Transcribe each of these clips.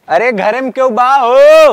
अरे घर में क्यों बा हो?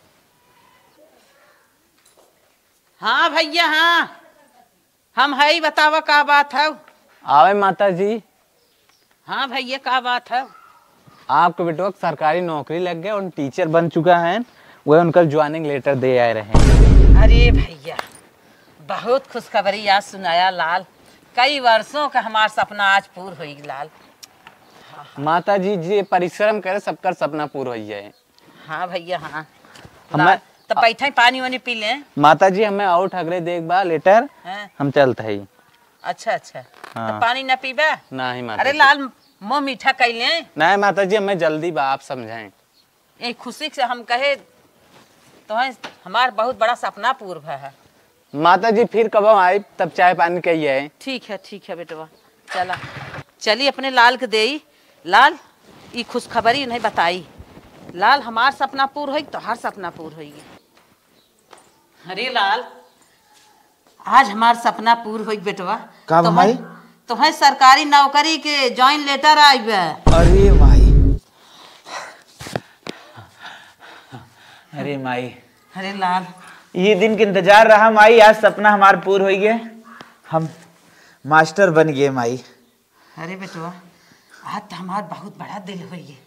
हाँ भैया हाँ, हम है ही, बतावा का बात है। आवे माता जी। हाँ भैया का बात है? आपके बेटो सरकारी नौकरी लग गया और टीचर बन चुका है, वह उनका ज्वाइनिंग लेटर दे आए रहे। अरे भैया बहुत खुशखबरी आज सुनाया लाल, कई वर्षों का हमारा सपना आज पूरा हुई लाल। माता जी जी परिश्रम करे सबका सपना पूरा हो जाए। हाँ भैया हाँ, हमें तो बैठे पानी वानी पी लें। माता जी हमें और ठगरे देख बा लेटर हाँ? हम चलते ही। अच्छा अच्छा हाँ। तो पानी न पीबे? नहीं माता अरे जी। लाल मुँह मीठा कर लें। नहीं माता जी हमें जल्दी बा, आप समझाएं। ये खुशी से हम कहे तो हमारा बहुत बड़ा सपना पूरा है। माता जी फिर कब आए तब चाय पानी कहिए। ठीक है बेटवा, चला चली अपने लाल के दे। लाल ये खुशखबरी नहीं बताई, लाल हमार सपना पूरा होई तो हर सपना पूरा होई। अरे लाल आज हमार सपना पूरा होई बेटवा। का भाई? तुम्हें सरकारी नौकरी के ज्वाइन लेटर आई बे। अरे भाई, अरे माई, अरे लाल ये दिन के इंतजार रहा माई, आज सपना हमार पूरा हो गया, हम मास्टर बन गए माई। अरे बेटवा आज तो हमार बहुत बड़ा दिल हुई है।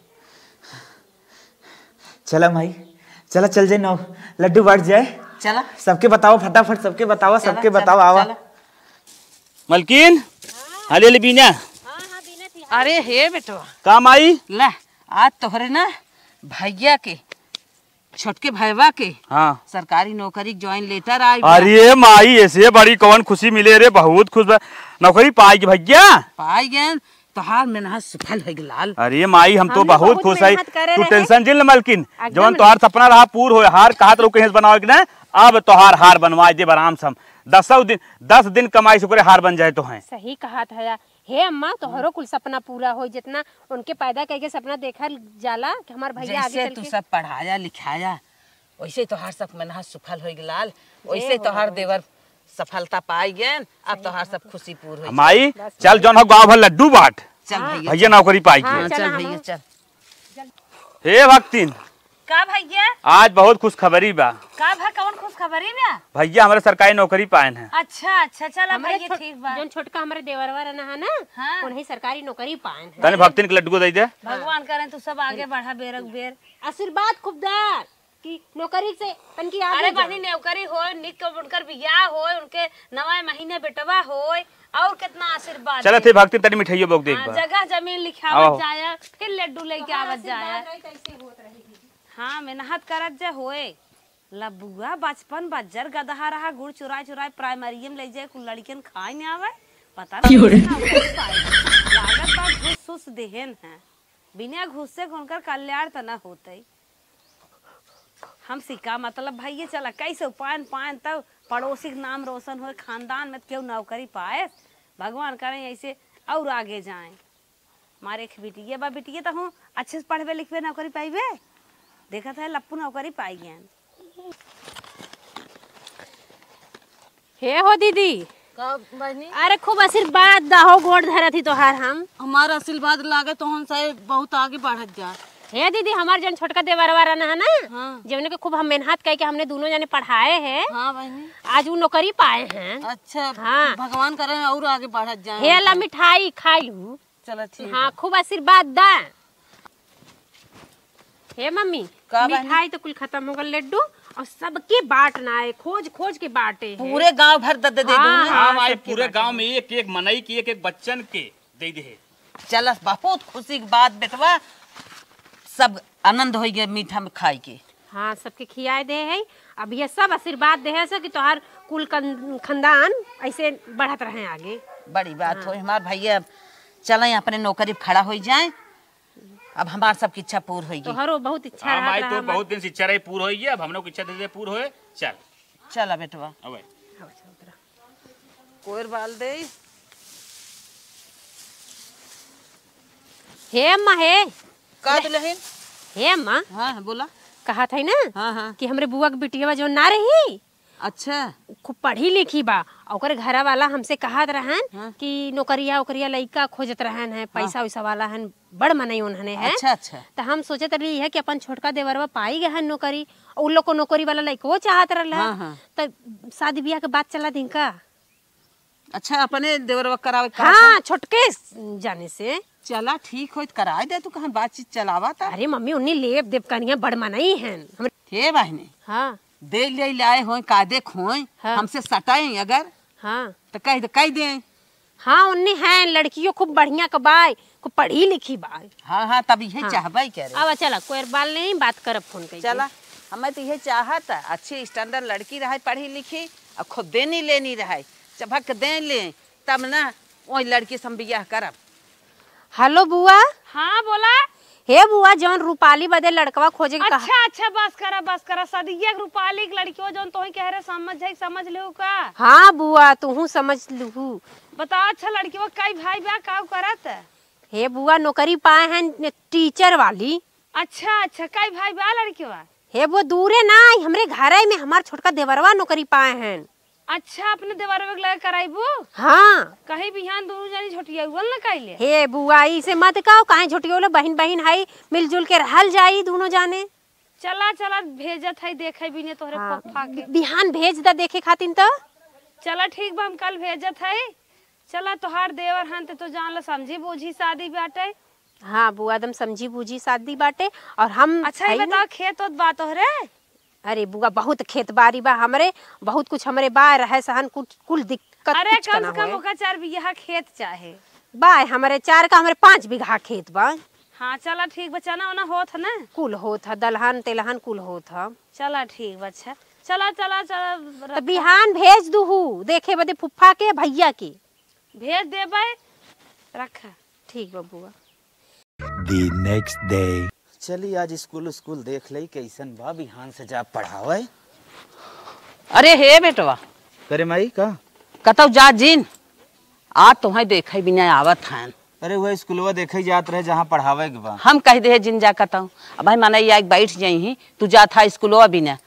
चला माई, चला चल जाए नौ लड्डू बांट जाए। चला सबके बताओ फटाफट, सबके बताओ, सबके बताओ। आवा मलकिन हाली हाली बीना। अरे हे बेटवा काम आई ला, आज तोहरे ना भैया के छोटके भैया के हाँ सरकारी नौकरी ज्वाइन लेटर आई। अरे माई ऐसे बड़ी कौन खुशी मिले रे, बहुत खुश नौकरी पाएगी भैया। पाई गए तोहार मेहनत सफल हो लाल। अरे माई हम तो बहुत खुश है, तू टेंशन जिल मलकिन, जवन एकदम तोहार सपना रहा पूर हो, हार कहा तो कहीं बनाओ कि ना, अब तोहार हार बनवा दे आराम से। हम 10 दिन कमाई से हार बन जाए तो है। सही कहा था हे अम्मा, तोहरो कुल सपना पूरा हो, जितना उनके पैदा करके सपना देखा जाला कि हमार भैया आगे जैसे चल तू के सब पढ़ाया लिखाया वैसे तोहार सब मेहनत सफल हो लाल, वैसे तोहार देवर सफलता पाई गए, अब तोहार सब खुशी पूर हो। माई चल जौन हो गाँव भर लड्डू बांट, चल भैया भैया नौकरी पाई हाँ, चल भैया चल। हे भक्तिन का भैया आज बहुत खुश खबरी बा। का भा कौन खुश खबरी बा? भैया हमारे सरकारी नौकरी पाए हैं। अच्छा चल भैया ठीक बा। जोन छोटका हमारे देवरवा रहना है ना, हाँ। उन्हें सरकारी नौकरी पाए हैं। तने भक्तिन के लड्डू को दे दे। भगवान करें तू सब आगे बढ़ा बेरक बेर। आशीर्वाद खूबदार कि नौकरी से तनकी आगे अरे जा। बहनी नौकरी हो, निक उनकर बियाह हो, उनके 9 महीने बेटवा हो, और कितना आशीर्वाद। चल थे भक्तिन तनी मिठाइयो बोक देख हाँ, बा। जगह जमीन आओ। लिखावत जाए, फिर लड्डू लेके आवत जाए। हाँ मेहनत करत जा होए। लबुआ बचपन बज्जर गदहा रहा, गुड़ चुराए चुराए प्राइमरी में ले जाए, कुल लड़कियन खाए नहीं आवे, पता नहीं लागत बा घुस घुस देहन है, बिना घुस से उनकर कल्याण तो न होते। हम सिक्का मतलब भैया चला कैसे पान पान तब पड़ोसी के नाम रोशन हो, खानदान में क्यों नौकरी पाए, भगवान करें ऐसे और आगे जाएं। मारे बिटिया बा बिटिया तो हूँ अच्छे से पढ़वे लिखवे नौकरी पाइबे, देखा था लप्पू नौकरी पाई गए। हे हो दीदी, बहनी अरे खूब आशीर्वाद दहो, गोड़ धरा थी तोहार हम। हमारा आशीर्वाद लागे तो हम से बहुत आगे बढ़त जाए। हे दीदी, हमार जन छोटका देवरवा रहना है ना, हाँ। जवने के खूब हम मेहनत करके हमने दोनों जने पढ़ाए हैं, हाँ बहनी आज वो नौकरी पाए हैं। अच्छा हाँ। भगवान करें और आगे बढ़त जाए। हे ला मिठाई खा लू। चलो ठीक। हाँ खूब आशीर्वाद दा। हे मम्मी का बहनी? मिठाई तो कुल खत्म हो गल, लड्डू और सबके बांटना है, खोज खोज के बांटे हैं। पूरे गांव भर दे दे हाँ, हाँ माई पूरे गांव में एक एक मनई की एक एक बच्चन के दे दे। चल बहुत खुशी की बात बेटवा, सब आनंद हो गया मीठा में खाई के। हाँ सबके खियाए दे है, अब ये सब आशीर्वाद दे है कि तोहार कुल खानदान ऐसे बढ़त रहे आगे। बड़ी बात हो हमार भैया, चलें अपने नौकरी पे खड़ा हो जाए, अब हमार सबकी इच्छा पूरी होगी। तोहरो बहुत इच्छा हाँ माई रहा तो हमार। बहुत दिन से इच्छा रही पूर होई है, अब हम लोग इच्छा दे दे पूर होए। चल चला बेटवा अबे कोयर बाल दे। हे अम्मा हे का दुल्हन? हे अम्मा, हाँ बोला। कहा था ना हाँ हाँ कि हमरे बुआ के बिटिया जो ना रही अच्छा खूब पढ़ी लिखी बा। ओकर घरा वाला हमसे कहत रहन कि नौकरिया ओकरिया लइका खोजत रहन है, पैसा वैसा वाला हन, बड़ मनई उन्होंने है। अच्छा अच्छा तो हम सोचत रही है कि अपन छोटका देवरवा पाई गए हन नौकरी, और उन लोग को नौकरी वाला लइका वो चाहत रहा। हाँ। तो शादी ब्याह के बात चला दिन का। अच्छा अपने देवरवा करावे का हाँ छोटके जाने से। चला ठीक हो कराए दे तू कहाँ बातचीत चलावा था। अरे मम्मी उन्नी लेब देव कनिया बड़ मनई हन हे बहनी हाँ दे ले लाए हो कादे खोए हाँ। हमसे सटाए अगर हाँ तो कह दे। हाँ उन्नी है लड़कियों खूब बढ़िया कबाय, खूब पढ़ी लिखी बाय। हाँ हाँ तब यही हाँ। चाहबे करे। अब चला कोई बाल नहीं बात करब फोन कर। चला हमें तो यही चाहत है अच्छी स्टैंडर्ड लड़की रहे पढ़ी लिखी और खुद देनी लेनी रहे चबक दे ले तब ना वही लड़की से हम बियाह करब। हेलो बुआ। हाँ बोला। हे बुआ जौन रूपाली बदे लड़कवा खोजे के कहा। अच्छा अच्छा बस करा सदिया के रूपाली के लड़की जौन तो कह रहे समझ ले का। हाँ बुआ तू समझ लू। बताओ अच्छा लड़की वो कई भाई बा का करत। हे बुआ नौकरी पाए हैं टीचर वाली। अच्छा अच्छा कई भाई बा लड़की वा। हे वो दूरे ना हमरे घर में हमार छोटका देवरवा नौकरी पाए हैं। अच्छा अपने देवरवा के लगे कराइबू। हाँ कहीं बिहान दोनों जानी छोटिया उल ना कइले। हे बुआ इसे मत कहो काहे छोटियोले बहन बहन हाई मिलजुल के रहल जाई दोनों जाने। चला चला भेजत है देखे भी ने तोहरे हाँ। पप्पा के बिहान भेज दा देखे खातिन तो। चला ठीक बा हम कल भेजत है। चला तोहार देवर हन तो जान ला समझी बूझी शादी बाटे। हाँ बुआ एकदम समझी बूझी शादी बाटे और हम अच्छा ये बताओ खेत ओत बा तोहरे। अरे बुआ बहुत खेत बाड़ी बा हमरे, बहुत कुछ हमरे बा रहे सहन कुल दिक्कत। अरे कुछ कम ना से कम होए। ओका 4 बीघा खेत चाहे बा हमरे 4 का हमरे 5 बीघा खेत बा। हाँ चला ठीक बा चना ओना होत ना कुल होत है दलहन तेलहन कुल होत है। चला ठीक बा अच्छा चला चला चला तो बिहान भेज दूहू देखे बदे फुफ्फा के भैया के। भेज देबै रखा। ठीक बा बुआ। The next day. चलिए आज स्कूल देख लई कैसन बा बिहान से जा पढ़ावे। अरे हे बेटवा करे माई का कतौ जा जिन आज तुम्हें देखे बिना आवत हैं। अरे वह स्कूलवा देखे जात रहे जहाँ पढ़ावे के बा। हम कह दे जिन जा कतौ अब भाई माने या बैठ जाई तू जा था स्कूलवा बिना।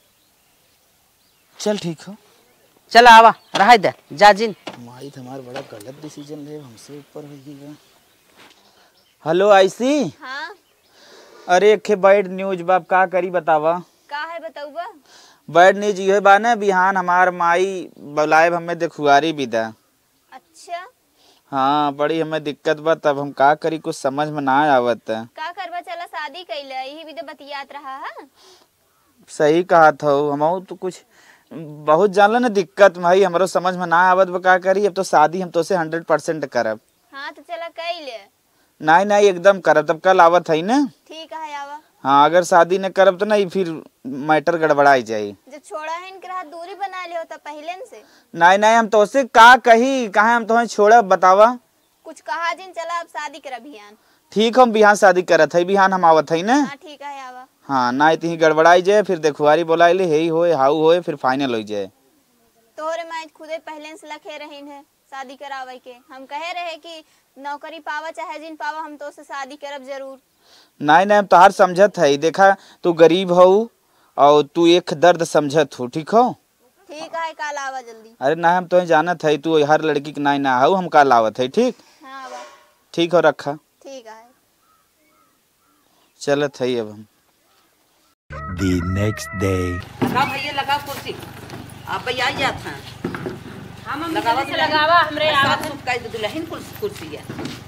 चल ठीक हो चल आवा रह दे जा जिन। माई हमारा बड़ा गलत डिसीजन ले हमसे ऊपर हो गई। हेलो आईसी। हाँ अरे एक बैड न्यूज बाप का करी बतावा। का है बताऊबा। बैड न्यूज ये बा ना बिहान हमार माई बुलाए हमें देखुआरी विदा। अच्छा हाँ बड़ी हमें दिक्कत बा तब हम का करी कुछ समझ में ना आवत। का करबा चला शादी कैले यही भी तो बतियात रहा है। सही कहा था हम तो कुछ बहुत जानल ना दिक्कत भाई हमारो समझ में ना आवत बा का करी। अब तो शादी हम तो से 100% करब। हाँ तो चला कैले। नहीं एकदम करब तब कल आवत है ना। ठीक है आवा। हाँ अगर शादी न करब तो नहीं फिर मैटर गड़बड़ाई जाये। जो छोड़ा है इनके हाथ दूरी बना ले होता पहले से। नहीं हम तो से का कही कहा हम तुम्हें छोड़ब बतावा। कुछ कहा जिन चला अब शादी कर बिहान। ठीक हम बिहान शादी करत है बिहान हम आवत है ना। हाँ ठीक है आवा। हाँ ना इतनी गड़बड़ाई जाए फिर देखुआरी बोला ले ही होए हाउ होए फिर फाइनल हो जाए। तोहरे माँ खुदे पहले से लखे रहीन है शादी करावे के। हम कहे रहे कि नौकरी पावा चाहे जिन पावा हम तो से शादी करब जरूर। नहीं हम तो हर समझत है देखा तू गरीब हो और तू एक दर्द समझत हो ठीक हो। ठीक है काल आवा जल्दी। अरे ना हम तो जानत है तू हर लड़की के ना हो हम का लावत है ठीक। हाँ आवा। ठीक हो रखा। ठीक है चलत है अब हम। The next day. लगा भैया लगा कुर्सी आप भैया आ जात हैं। हम लगावा लगावा हमरे आवत सुख का दुल्हन कुर्सी है।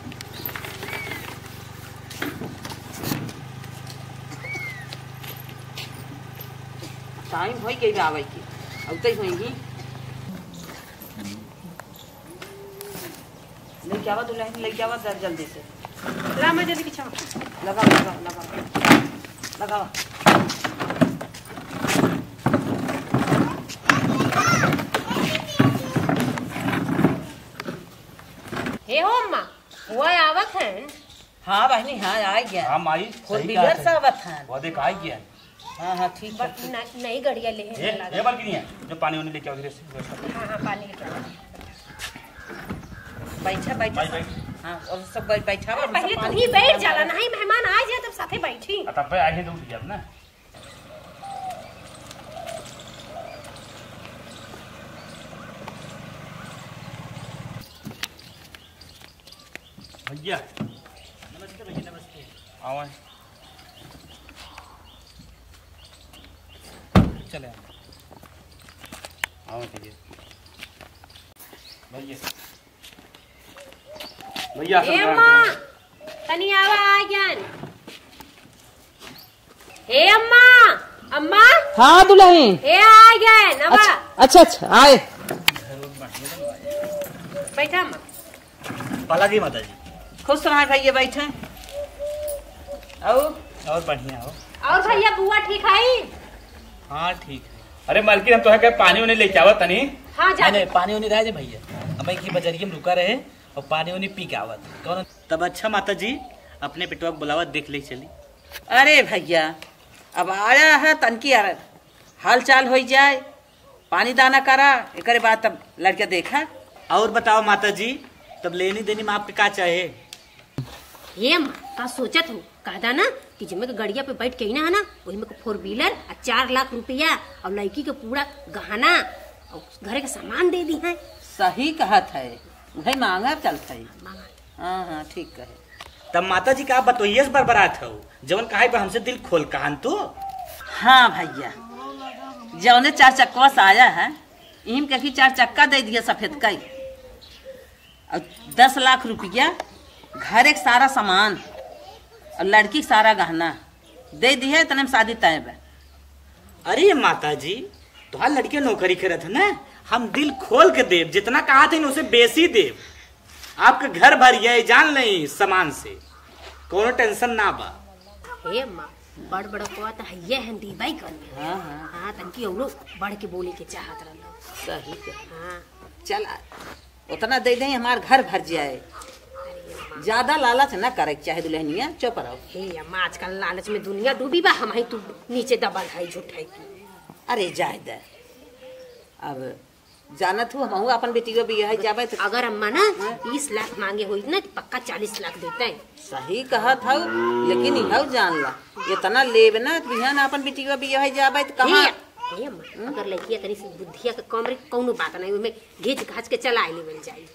टाइम होई गई आवे की अब तई होएगी लेके आवा दुल्हन लेके आवा जल्दी से। ला मैं जल्दी पीछे लगावा हे हो अम्मा वो आवत है। हाँ बहनी हाँ आ गया। हाँ माई फोर सही व्हीलर कहा से आवत हैं। वो देख आ गया। हाँ हाँ ठीक है। नई गड़िया ले ये बार की नहीं है जो पानी वानी लेके आओ धीरे से। हाँ हाँ पानी लेके बैठा बैठा बैठ। हाँ और सब बैठा पहले तू ही बैठ जाला नहीं मेहमान आ जाए तब साथे बैठी। तब पे आए तो उठ गया ना। भैया नमस्ते भैया नमस्ते। आओ चले आओ भैया भैया ए अम्मा तनी आवा आगन। ए अम्मा अम्मा हाँ दुल्हन ए आगन अम्मा। अच्छा अच्छा आए बैठा अम्मा। पाला जी माता जी। खुश रहा भैया बैठे और बढ़िया हो। और भैया बुआ ठीक है? हाँ ठीक है। अरे मालकिन हम तो है के पानी उन्हें लेके आवत तनी। हाँ जा। नहीं पानी उनी रहे भैया हमें की बजरिया में रुका रहे और पानी उनी पी के आवत कौन तब अच्छा माता जी अपने पेटवा के बुलावत देख ले चली। अरे भैया अब आया है तनकी हाल चाल हो जाए पानी दाना करा एक बाद तब लड़के देखा। और बताओ माता जी तब लेनी देनी में आपके का चाहे? हे अम्मा का सोचत हूँ कहदा ना कि जिम्मे के गड़िया पे बैठ के ना है ना वही में 4 व्हीलर और 4 लाख रुपया और लड़की के पूरा गहना और घरे के सामान दे दी है। सही कहत है भाई मांगा चलता है। हाँ हाँ ठीक कहे। तब माता जी का बतोइए बरबरात हो जवन कहा पर हमसे दिल खोल कहान तो। हाँ भैया जौने 4 चक्का से आया है इम कहीं 4 चक्का दे दिया सफेद का और 10 लाख रुपया घर एक सारा सामान और लड़की सारा गहना दे दी है इतने में शादी तय है। अरे माता जी तुहार लड़के नौकरी करत है ना हम दिल खोल के देव जितना कहा थे उसे बेसी देव आपका घर भर ये जान नहीं सामान से कोनो टेंशन ना बा। हे अम्मा बड़ बड़ को तो हइये हम दीबाई कर। हाँ हाँ हाँ तनकी औरो बढ़ के बोले के चाहत रहलो। सही कहे। हाँ चल उतना दे दें हमार घर भर जाए ज्यादा लालच न करे चाहे दुल्हनिया चुप रहो। हे अम्मा आजकल लालच में दुनिया डूबी बा हम ही तू नीचे दबल है झूठ है। अरे जाए दे अब जानत हूँ हम अपन बेटी को भी यही जावे तो अगर अम्मा ना 20 लाख मांगे हुई ना तो पक्का 40 लाख देते हैं। सही कहा था लेकिन यह जान ला इतना लेब ना बिहान अपन बेटी को भी यही जावे तो कहाँ। हे अम्मा अगर लड़किया तनी सी बुद्धिया के कम रे कौनो बात नहीं उमे घीच घाच के चला लेवल जाई।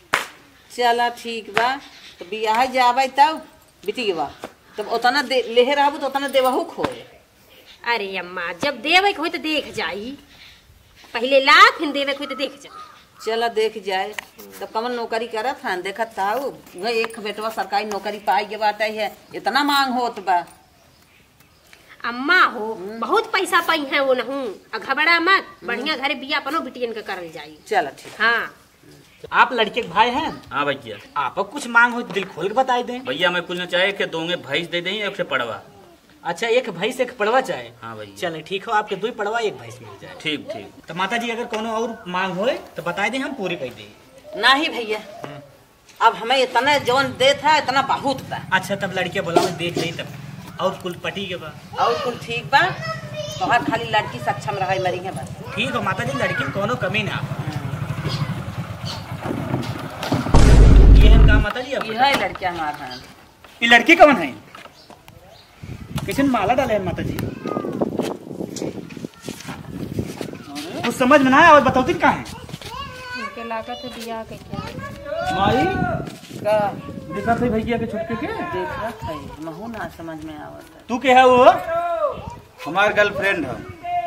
चला ठीक बा तो बियाह जावे तब बेटी बा तब उतना लेहे रहबू तो उतना देवहू खोए। अरे अम्मा जब देवे के होई तो देख जाई पहले ला फिर देवे के होई तो देख जा। चला देख जाए तब कमन नौकरी करत हन देखत था एक बेटवा सरकारी नौकरी पाई के बात है इतना मांग होत बा। अम्मा हो बहुत पैसा पाई है वो नहू घबरा मत बढ़िया घरे बिया अपनो बिटियन के करल जाई। चला ठीक। हाँ आप लड़के के भाई हैं? हाँ भैया। आप कुछ मांग हो दिल खोल के बताई दें। भैया मैं कुछ न चाहे कि दोगे भैंस दे दें एक से पड़वा। अच्छा एक भैंस एक पड़वा चाहे? हाँ भैया। चले ठीक हो आपके 2 पड़वा 1 भैंस मिल जाए। ठीक ठीक। तो माता जी अगर कोनो और मांग होए तो बताई दें हम पूरी कर दें। नहीं भैया अब हमें इतना जौन दे था इतना बहुत बा। अच्छा तब लड़के बुलाओ देख ली तब और कुल पटी के बा और कुल ठीक बा तोहर खाली लड़की सक्षम रहे मरी है बस। ठीक हो माता जी लड़की में कोनो कमी ना। ये हम का माता जी अब यह लड़कियां हमार हैं। ये लड़की कौन है? किसी ने माला डाले हैं माता जी कुछ समझ में ना आया और बताओ तुम कहाँ है? उनके लागत है बिया के क्या माई का देखा थे भैया के छुटके के देख रहा था महू ना समझ में आवत है। तू के है वो? हमार गर्लफ्रेंड है।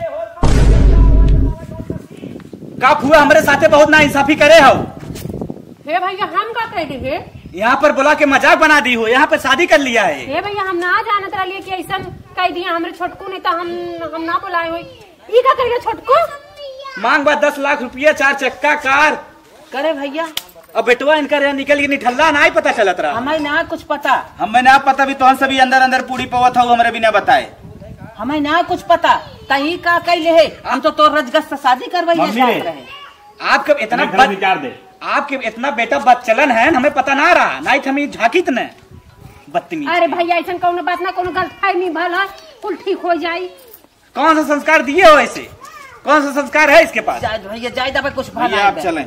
का हुआ हमारे साथे बहुत ना इंसाफी करे हो। हे भैया हम का कह दे यहाँ पर बुला के मजाक बना दी हो यहाँ पर शादी कर लिया है। हे भैया हम ना जानत रहिए कि ऐसा कह दिया हमरे छोटकू नहीं तो हम ना बुलाए हुई ई का करिए छोटकू मांग बा 10 लाख रुपया 4 चक्का कार करे भैया अब बेटवा इनका निकल गई निठल्ला ना ही पता चलत रहा। हमें ना कुछ पता। हमें ना पता भी तो सभी अंदर अंदर पूरी पवत हो हमारे बिना बताए। हमें ना कुछ पता कहीं का कही ले हम तो रजगस से शादी करवाइए। आपके इतना विचार दे आपके इतना बेटा बदचलन है हमें पता ना रहा ना हमें झाकित न बदतमीज। अरे भैया ऐसा कोनो बात ना कोनो गलतफहमी भल है कुल ठीक हो जाई। कौन सा संस्कार दिए हो ऐसे? कौन सा संस्कार है इसके पास? भैया जाए दबे कुछ भैया आप चलें।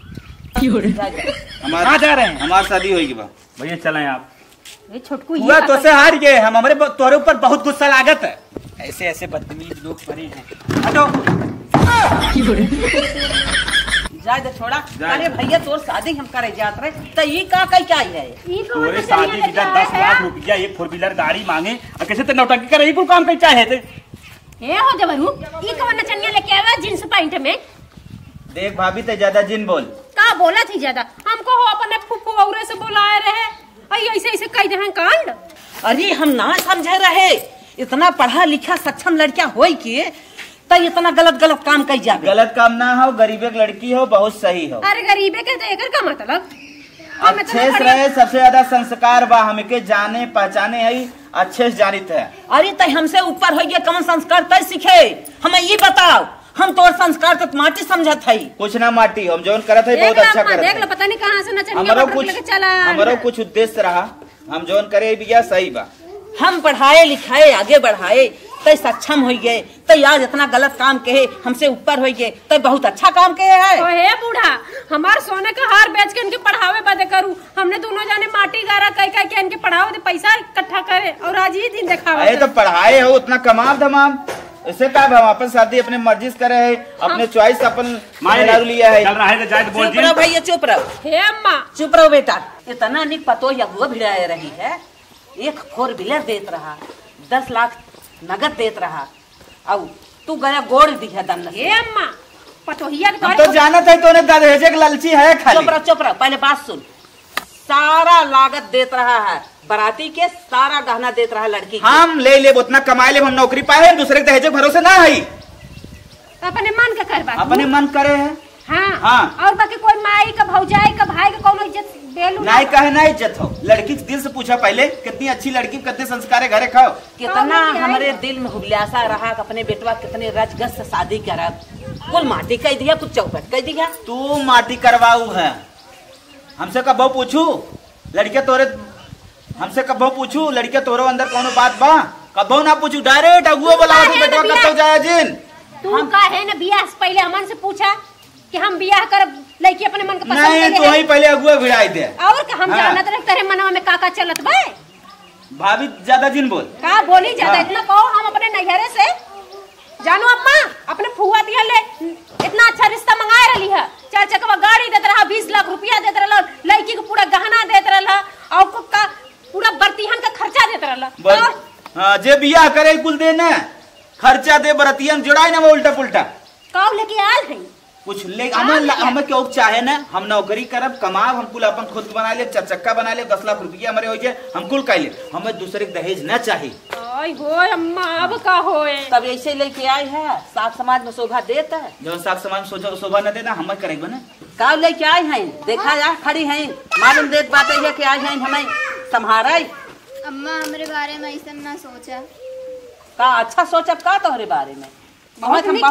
कहाँ जा रहे हैं? हमारी शादी होगी बा। भैया चलें आप। छोटकू हुआ तो से हार गए हम हमारे तोरे ऊपर बहुत गुस्सा लागत है। ऐसे ऐसे बदतमीज लोग पड़े हैं। हटो जाए दे छोड़ा। अरे भैया तोर शादी हम करे जात रहे तो ये का कई क्या है? तोरे शादी बिना 10 लाख रुपया एक 4 व्हीलर गाड़ी मांगे और कैसे तो नौटंकी करे, कुल काम कई चाहे थे। हे हो जबरू ई कवन नचनिया लेके आवा जींस पैंट में। देख भाभी ते ज्यादा जिन बोल। का बोला थी ज्यादा? हमको हो अपने फुफ्फू औरे से बुलाए रहे। आई ऐसे ऐसे कह दे कांड। अरे हम ना समझे रहे, इतना पढ़ा लिखा सक्षम लड़किया होई के तो इतना गलत काम कई जाबे। गलत काम ना हो, गरीबे की लड़की हो, बहुत सही हो। अरे गरीबे के एकर का मतलब? अच्छे से रहे, सबसे ज्यादा संस्कार बा, हमके जाने पहचाने है, अच्छे से जानित है। अरे तय हमसे ऊपर हो गया, कौन संस्कार तय सीखे हमें ये बताओ। हम तो संस्कार तो माटी समझत है। कुछ ना माटी, हम जो करत है बहुत अच्छा करत है। देख लो पता नहीं कहां से नचनिया हमारो कुछ उद्देश्य रहा, हम जो करे बिया सही बा। हम पढ़ाए लिखाए आगे बढ़ाए तय सक्षम हो गए, तय आज इतना गलत काम कहे हमसे ऊपर हो गए, तय बहुत अच्छा काम कहे है। तो हे बूढ़ा हमार सोने का हार बेच के इनके पढ़ावे बदे करूं। हमने दोनों जाने माटी गारा कह के इनके पढ़ावे दे पैसा इकट्ठा करे और आज ही दिन दिखावा। अरे तो पढ़ाए हो उतना कमाल धमाम, इससे का हम अपन शादी अपने मर्जी से करे है, अपने चॉइस अपन मारे लिया है। चल रहा है तो जाए बोल चुप रहो भैया, चुप रहो। हे अम्मा चुप रहो बेटा। इतना निक पतो यगुआ भिड़ाए रही है, एक 4 व्हीलर देत रहा, 10 लाख नगद देत रहा, अब तू गया गोड़ दिया दन। हे अम्मा पतोहिया के तो जानत है तूने दहेजे के लालची है खाली। चुप रहो पहले बात सुन। सारा लागत देत रहा है, बराती के सारा गहना देत रहा लड़की। हम ले ले उतना कमाए ले, हम नौकरी पाए, दूसरे के दहेजे भरोसे ना है। अपने मन का करवा, अपने मन करे है। हाँ। और बाकी कोई माई का भौजाई का भाई का कोनो इज्जत बेलू नहीं कहे ना इज्जत हो। लड़की के दिल से पूछा पहले, कितनी अच्छी लड़की, कितने संस्कार है, घरे खाओ। कितना हमारे दिल में हुबलासा रहा अपने बेटवा कितने रजगस से शादी करब। कुल माटी कह दिया, कुछ चौपट कह दिया। तू माटी करवाऊ है, हमसे कब पूछू लड़के तोरे, हमसे कब पूछू लड़के तोरो अंदर कोनो बात बा? कबो ना पूछू, डायरेक्ट अगुआ बोला बेटवा कब जाए जिन। तू का है ना बियाह से पहले हमन से पूछा कि हम बियाह करब, लड़की अपने मन का पसंद नहीं, तो ही पहले अगुआ भिड़ाई दे। और का हम जानत रहे तेरे मनवा में का चलत बा। भाभी ज्यादा जिन बोल। का बोली ज्यादा, इतना कहो। हम अपने नैहरे से जानो अम्मा अपने फुआ दिया ले इतना अच्छा रिश्ता मंगाए रही है। 4 चक्का गाड़ी देत रहा, 20 लाख रुपया देत रहा, लड़की को पूरा गहना देत रहा और का पूरा बर्तिहन का खर्चा देत रहा। हां जे बियाह करे कुल देना खर्चा दे, बरतियन जोड़ाई ना, वो उल्टा पुल्टा काऊ लेके आल है कुछ ले। हमें क्यों चाहे ना, हम नौकरी करब, कमाब, हम कुल अपन खुद बना ले, 4 चक्का बना ले, 10 लाख रुपया हमारे हो जाए, हम कुल कह ले। हमें दूसरे के दहेज न चाहिए। ओए होए अम्मा अब का होए, तब ऐसे लेके आई है। साथ समाज में शोभा देता है, जो साथ समाज में शोभा न देना हम करेंगे ना। का लेके आई हैं, देखा जा खड़ी हैं, मालूम देख बात है कि आई हैं हमें संभारा। अम्मा हमारे बारे में ऐसा ना सोचा। का अच्छा सोचा का तोहरे बारे में? बहुत निक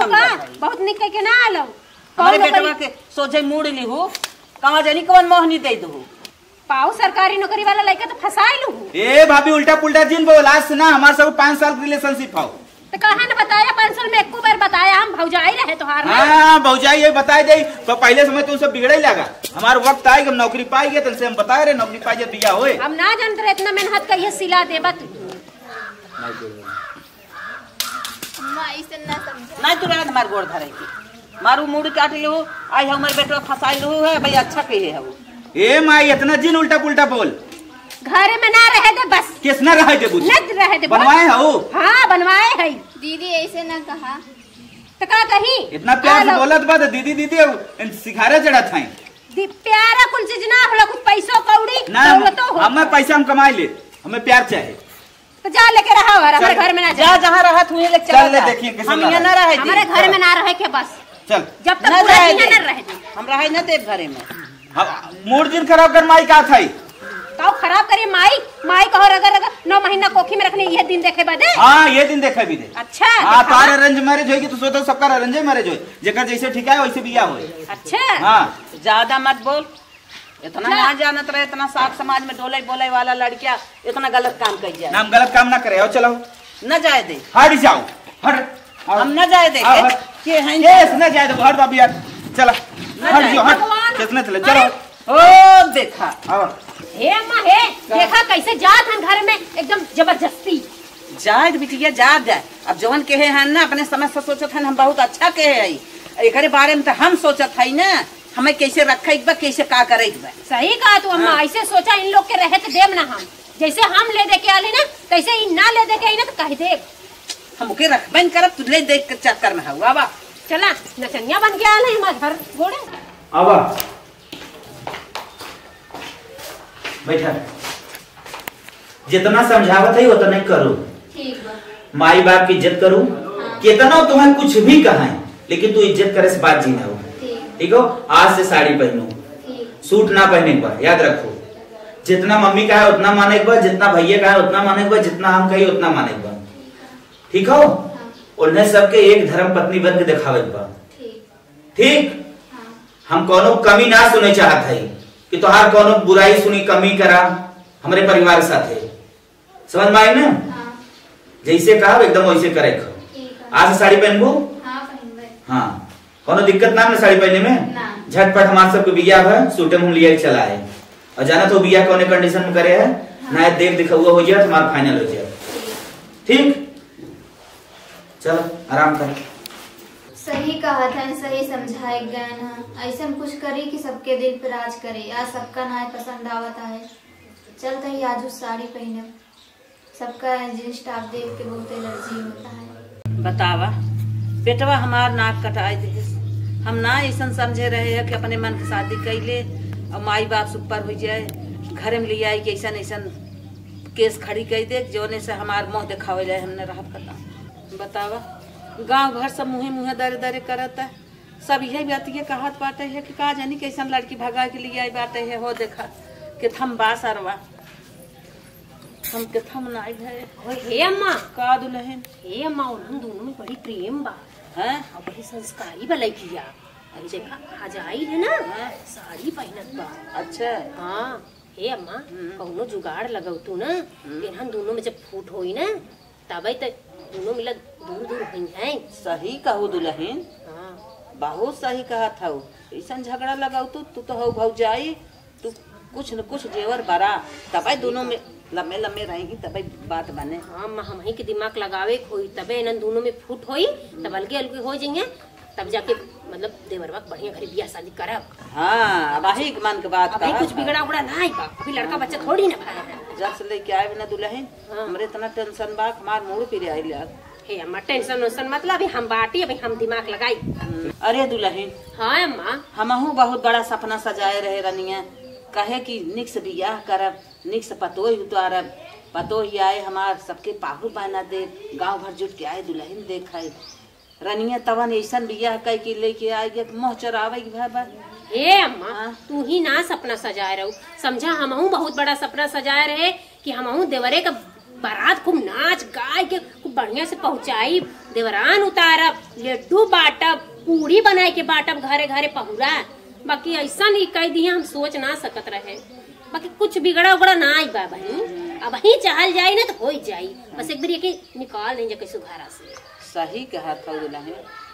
के ना आलो। हमारे बेटवा के सोचे मूड ली हो, कहाँ जानी कौन मोहनी दे दो। पाऊ सरकारी नौकरी वाला लड़का तो फंसाई लू। ए भाभी उल्टा पुल्टा जिन बोल, आज से ना हमारे सब 5 साल रिलेशनशिप हो। तो कहा न बताया 5 साल में एको बार बताया, हम भौजाई रहे तोहार में। हाँ भौजाई ये बताए दे तो पहले समय तो सब बिगड़े लगा। हमारा वक्त आएगा, हम नौकरी पाएंगे तो हम बताए रहे नौकरी पाए बिया होए। हम ना जानते रहे इतना मेहनत का ये सिला देबा तू। नहीं तू रात मार गोड़ धरे की मारू मुड़ काट लो। आई हमारे बेटवा फंसाई लो है भाई, अच्छा कहे है वो। ए माई इतना जिन उल्टा पुल्टा बोल। घर में ना रहे दे बस। किस ना रहे दे, न रहे दे, बनवाए हो। हाँ बनवाए है। दीदी ऐसे ना कहा तो का कही? इतना प्यार से बोलत बा दीदी दीदी सिखारे चढ़ा था। प्यारा कुल चीज ना होला, कुछ पैसों कौड़ी दौलतो हो। हमें पैसा हम कमाए ले, हमें प्यार चाहिए। तो जा लेके रहा हमारे घर में ना जा, जहाँ रहा तू लेके चल ले देखिए हम यहाँ ना रहे, हमारे घर में ना रहे के बस। चल जब तक पूरा दिन न रहे हम रहे ना देव घरे में। मूड दिन खराब कर माई का था तो खराब करिए माई। माई कहो अगर 9 महीना कोखी में रखने ये दिन देखे बदे। हाँ ये दिन देखे भी दे। अच्छा हाँ तारे अरेंज मैरिज होगी तो सोचो सबका अरेंज मैरिज हो, जेकर जैसे ठीक है वैसे बिया हो। अच्छा हाँ ज्यादा मत बोल, इतना ना जानत रहे, इतना साफ समाज में डोले बोले वाला लड़किया इतना गलत काम कर जाए। हम गलत काम ना करे। आओ चलो न जाए दे, हट जाओ, हट हम न जाए दे के हैं यस न जाए दो, हट बाबू यार चला हट जाओ, हट कितने चले चलो। ओ देखा हे अम्मा हे देखा कैसे जात हम घर में एकदम जबरदस्ती। जाए बिटिया जा जाए, अब जवन कहे हैं ना अपने समझ से सोचत हैं हम बहुत अच्छा कहे है। एकरे बारे में तो हम सोचत हई ना, हमें कैसे रखे बा, कैसे का करे बा। सही कहा तू अम्मा। ऐसे सोचा इन लोग के रहे तो देम ना हम, जैसे हम ले दे के आले ना तैसे इन ना ले दे के आई ना तो कह दे हम ओके रखबन करब, तू ले देख के चक्कर में हुआ बा। चला नचनिया बन के आले हमारे घर गोड़े। आवा बैठा, जितना समझावत है उतना करो। ठीक बा। माई बाप की इज्जत करूं। कितना तुम्हें कुछ भी कहा लेकिन तू इज्जत करे से बात जीना हो। ठीक हो, आज से साड़ी पहनो, सूट ना पहने के बाद याद रखो। जितना मम्मी का है उतना माने के बाद, जितना भैया का है उतना माने के बाद, जितना हम कही उतना माने के बाद। ठीक हो, उन्हें सबके एक धर्म पत्नी बन के दिखावे के बाद। ठीक, हम कोनो कमी ना सुने चाहत है कि तोहार कोनो बुराई सुनी कमी करा हमारे परिवार के साथ है। समझ में आई ना? जैसे कहा एकदम वैसे करे। आज से साड़ी पहनबू? हाँ, कोनो दिक्कत ना साड़ी पहनने में। झटपट हमारे सबके बिया है, सूटे मुंह लिया चला है। और जाना तो बिया कौन कंडीशन में करे है ना, देख दिखा हुआ हो जाए तुम्हारा फाइनल हो जाए। ठीक, चलो आराम कर। सही कहा था, सही समझाए गए ना। ऐसा कुछ करी कि सबके दिल पर राज करे। आज सबका ना पसंद आवता है, चलता ही आज उस साड़ी पहने। सबका जींस टॉप देख के बहुत एलर्जी होता है। बतावा बेटवा हमार नाक कटाई दे, हम ना ऐसा समझे रहे हैं कि अपने मन की शादी कैले और माई बाप सुपर हो जाए, घर में ले आई कि ऐसा ऐसा केस खड़ी कर दे जोने से हमार मुँह दिखावे जाए। हमने रहा खत्म। बतावा गांव घर सब मुँहे मुँहे दरे दरे करता है, सब यही बात ये कहत बाटे है कि का जानी कैसा लड़की भगा के लिए आई बाटे है। हो देखा कि थम बा सरवा, हम के थम ना हे अम्मा का दुल्हन। हे अम्मा, उन दोनों में बड़ी प्रेम बा हैं और बड़ी संस्कारी बा लड़किया। अरे देखा आज आई है ना, साड़ी पहनत बा। अच्छा हाँ हे अम्मा, कौनो जुगाड़ लगाऊ ना, इन्हन दोनों में जब फूट होई ना तब तक दोनों मिला दूर दूर हुई हैं। सही कहू दुल्हन, हाँ बहुत सही कहा था। ऐसा झगड़ा लगाऊ तू तो हो भौजाई, तू कुछ न कुछ जेवर बरा तब दोनों में लम्बे लम्बे रहेंगी तब बात बने। हाँ हम ही के दिमाग लगावे होई तबे इन दोनों में फूट होई, तब अलगे अलगे हो जाएंगे, तब जाके मतलब देवरवा बढ़िया घरे बियाह शादी करब। हाँ वही मन के बात अभी कुछ बिगड़ा उगड़ा ना बा, अभी लड़का बच्चा थोड़ी ना भाई है। जब से लेके आए ना दुल्हन, हमरे इतना टेंशन बा, हमार मूड पे आई यार। हे अम्मा टेंशन वेंशन मतलब अभी हम बाटी, अभी हम दिमाग लगाई। अरे दुल्हन, हाँ अम्मा, हमहू बहुत बड़ा सपना सजाए रहे रनिया, कहे कि निक्स बियाह करब, निक्स पतोही उतारब, पतोही आए हमार सबके पाहु बना दे, गांव भर जुट के आए दुल्हन देखाए रनिया, तवन ऐसा बियाह कह के लेके आए मोह चरावे भाई। हे अम्मा तू ही ना सपना सजाए रहो, समझा हमहू बहुत बड़ा सपना सजाए रहे कि हमहू देवरे का बारात खूब नाच गाय के खूब बढ़िया से पहुंचाई, देवरान उतारब, लड्डू बांटब, पूड़ी बनाए के बांटब, घरे घरे पहुरा। बाकी ऐसा नहीं कह दिया, हम सोच ना सकत रहे। बाकी कुछ बिगड़ा उगड़ा ना आई बा बहन, अब ही चाहल जाई ना तो हो जाई, बस एक बार ये निकाल नहीं जाए कैसे घरा से। सही कहा था दुल्हन,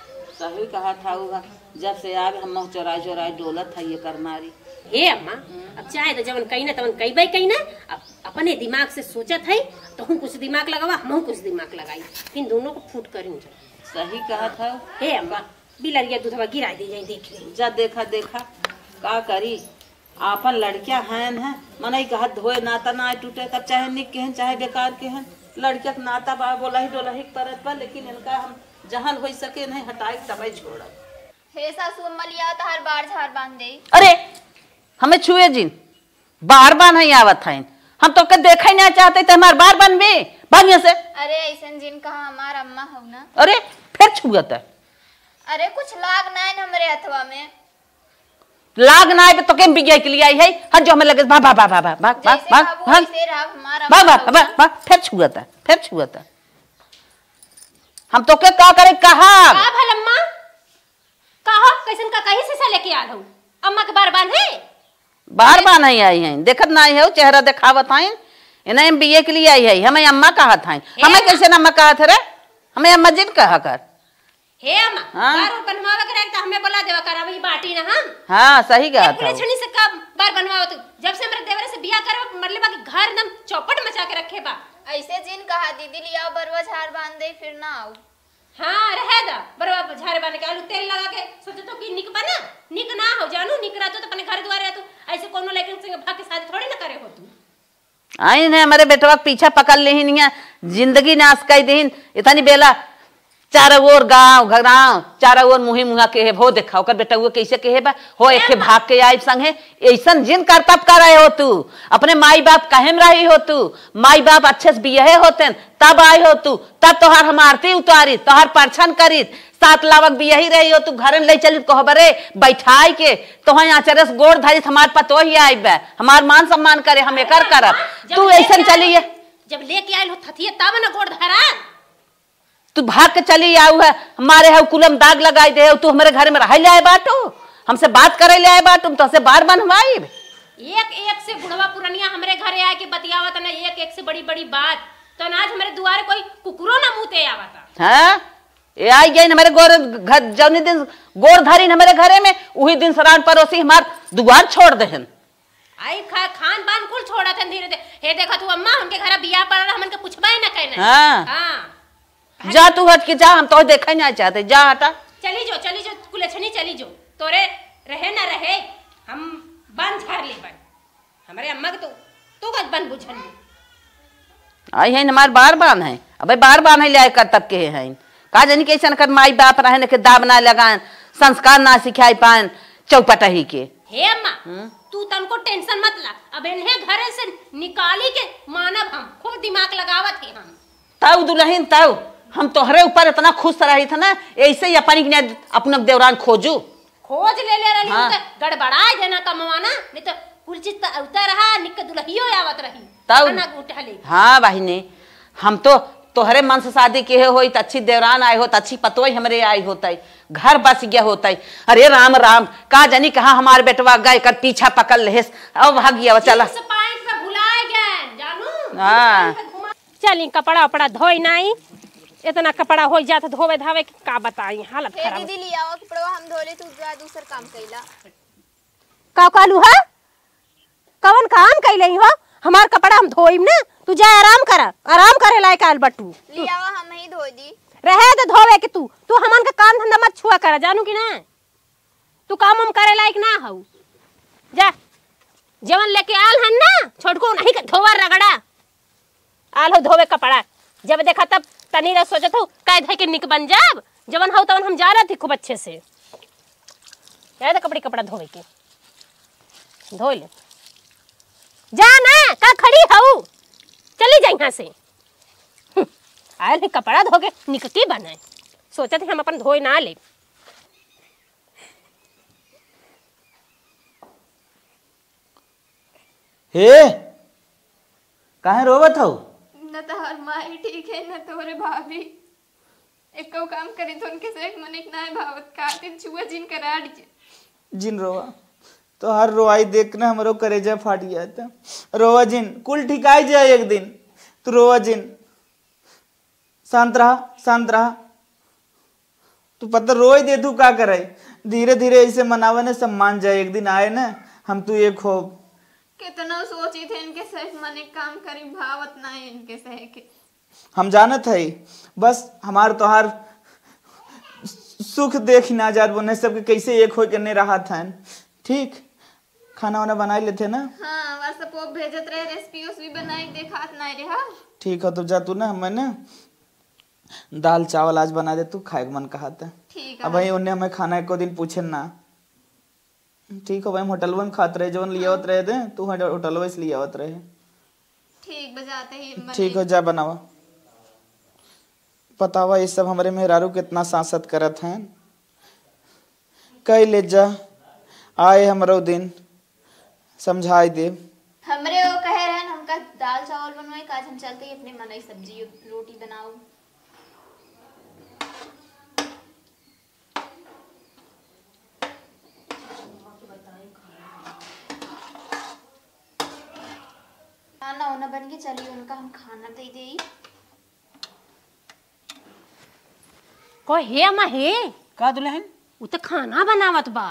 सही कहा था। जब से आवे हम मुँह चोराई चोराई डोलत है ये करनारी। हे अम्मा, अब चाहे तो जवन कही ना तवन कही कही ना, अब अपने दिमाग से सोचत है तो हम कुछ दिमाग लगावा, हम कुछ दिमाग लगाई, फिर दोनों को फूट करी। सही कहा था। हे अम्मा, बिलरिया दूधवा गिरा दी जाए, देख ले जा देखा देखा का करी। आपन लड़कियां हैं मन ही कहा धोए नाता ना टूटे, तब चाहे निक के हैं चाहे बेकार के हैं, लड़किया के नाता बा बोला ही डोला ही परत पर, लेकिन इनका हम जहां हो सके नहीं हटाए तब छोड़ा। हे सासू अम्मा लिया तो हर बार झाड़ बांध दे। अरे हमें छुए जिन बार बार नहीं आवत है, हम तो के देखा ही नहीं चाहते तो हमार बार बनबे भाग्य से। अरे ऐसा जिन कहा हमार अम्मा हो ना। अरे फिर छुअत है। अरे कुछ लाग ना है हमरे हथवा में, लाग ना है तो केम बिगै के लिए आई है, हर जो हमें लगे भाग भाग भाग भाग भाग भाग भाग भाग भाग भाग, फिर छुअत है, फिर छुअत है। हम तो के का करे कहा का भल अम्मा, कहा कैसन का कहीं से लेके आ रहू, अम्मा के बार बांधे बार बार नहीं आई है, देखत ना आई है, चेहरा दिखावत है, इन्हें बीए के लिए आई है, हमें अम्मा कहा था, हमें कैसे अम्मा कहा था रे, हमें अम्मा जिन कहा कर। हे अम्मा, बार बनवावा करे तो हमें बोला देवा करा वही बाटी ना हम। हाँ सही कहा था। छनी से कब बार बनवाओ तो जब से हमारे देवरे से बियाह करब मतलब बाकी घर एकदम चौपट मचा के रखे बा। ऐसे जिन कहा दीदी लिया बरवा झाड़ बांध दे फिर ना आओ। हाँ रहे दा बराबर झारे बन के आलू तेल लगा के सोचे तो कि निक बना निक ना हो जानू निक रहतो तो अपने घर द्वारे रहतो ऐसे कोनो लेकिन संग भाग के शादी थोड़ी ना करे हो तू आई ने हमारे बेटवा के पीछा पकड़ लेहिन या जिंदगी नाश कर देहिन इतनी बेला चारों ओर गांव घराव चारों ओर मुही मुहा के हो देखा ओकर बेटा वो कैसे के बा हो एक भाग के आई संगे ऐसन जिन करतब कर रहे हो तू अपने माई बाप कहेम रही हो तू माई बाप अच्छे से बिये होते तब आई हो तू तब तोहार हम आरती उतारी तोहार परछन करी 7 लावक भी यही रही हो तू घर ले चली कहबरे बैठाई के तोहा यहाँ चरस गोड़ धरी हमार पतो ही आई बे हमार मान सम्मान करे हम एकर करब तू ऐसा चली है जब लेके आइल हो थथिए तब ना गोड़ धरा तू भाग के चली आऊ है हमारे है कुलम दाग लगाई दे तू हमारे घर में रह ले आए बाटो हमसे बात करे ले आए बाटो तुम तो से बार बनवाई एक से बुढ़वा पुरनिया हमरे घरे आए के बतियावत ना एक से बड़ी बड़ी बात तो आज हमारे द्वारे कोई कुकुरो ना मुते आवता हां ये आई गई हमारे गोर घर जौनी दिन गोर धारी हमारे घरे में वही दिन सरान पड़ोसी हमार दुआर छोड़ देहन आई खान पान कुल छोड़ा थे धीरे धीरे हे देखा तू अम्मा हमके घर बियाह पड़ रहा हमन के पूछबा ही ना कहने हां जा तू हट के जा हम तो देखा नहीं चाहते जा हटा चली जो कुलछनी चली जो तोरे रहे ना रहे हम बन झाड़ ले बन हमारे अम्मा के तो कद बन बुझन आई है हमार बार बान है अबे बार बान है ले कर तक के हैं का जानी कैसन कर माई बाप रहने के दाब ना लगान संस्कार ना सिखाई पान चौपटही के हे अम्मा तू तनको टेंशन मत ला अब इन्हें घरे से निकाली के मानव हम खूब दिमाग लगावत है हम ताऊ दुल्हन ताऊ हम तोहरे ऊपर इतना खुश रही था ना ऐसे ही अपना देवरान खोजू खोज ले रही हाँ। तो गड़बड़ाए देना कमवाना नहीं तो कुल चीज उतर रहा निक दुल्हियो आवत रही ताऊ हाँ बहिनी हम तो तोहरे मन से शादी के होई त अच्छी देवरान आए हो अच्छी पतोई हमरे आई होता घर बस गया होता अरे राम राम का जानी कहा हमारे बेटवा गए कर पीछा पकड़ ले अब भाग गया चला चली कपड़ा उपड़ा धोई नहीं इतना कपड़ा हो जाता धोवे धावे का बताई हालत खराब दीदी ले आओ कपड़ा हम धोले तू जा दूसर काम कइला का कालू है कवन काम कइले हो हमार कपड़ा हम धोइम ना तू जा आराम करे लायक आल बट्टू ले आओ हम ही धो दी रहे तो धोवे के तू हमन का काम धंधा मत छुआ कर जानू कि ना तू काम हम करे लायक ना हो जा जवन लेके आल हन ना छोटको नहीं के धोवा रगड़ा आल हो धोवे कपड़ा जब देखा तब तनी रे सोचत हो काय धै के निक बन जाब जवन हो तवन हम जा रहे थे खूब अच्छे से याद कपड़ा धोवे के धो ले जा ना का खड़ी हो चली जा यहाँ से आयल है कपड़ा धो के निकटी बनाए सोचते थे हम अपन धोए ना ले हे काहे रोवत हो न तो हर माई ठीक है न तोरे भाभी एको काम करी तो उनके से मन एक ना भावत कातिन छुआ जिन करा दीजिए जिन रोवा तो हर रोवाई देखना हमरो करेजा फाट जाता रोवा जिन कुल ठिकाई जाए एक दिन तू रोवा जिन शांत रहा तू पता रोई दे तू का करे धीरे धीरे ऐसे मनावे ने सम्मान जाए एक दिन आए ना हम तू एक हो कितना सोची थे इनके सिर्फ मन एक काम करी भावत ना है इनके सह के हम जानत है बस हमार तोहार सुख देख ना जात बोने सबके कैसे एक हो करने रहा था ठीक खाना वाना बना लेते ना हाँ व्हाट्सएप पे भेजत रहे रेसिपी उस भी बनाई देखात ना रे हां ठीक है तो जा तू ना हमें ना दाल चावल आज बना दे तू खाए मन कहा था ठीक है अब भाई उन्हें हमें खाना एको दिन पूछे ना ठीक है भाई होटल में खात रहे जो लियावत रहे थे तू होटल में इसलिए आवत रहे ठीक बजाते ही ठीक है जा बनावा बतावा ये सब हमारे मेहरारू कितना सांसद करत हैं कई ले जा आए हमरो दिन समझाई दे हमरे वो कहे रहन हमका दाल चावल बनवाई काज हम चलते ही अपने मनई सब्जी रोटी बनाओ खाना होना बन के चलिए उनका हम खाना दे दे को हे अम्मा हे का दुल्हन उ तो खाना बनावत बा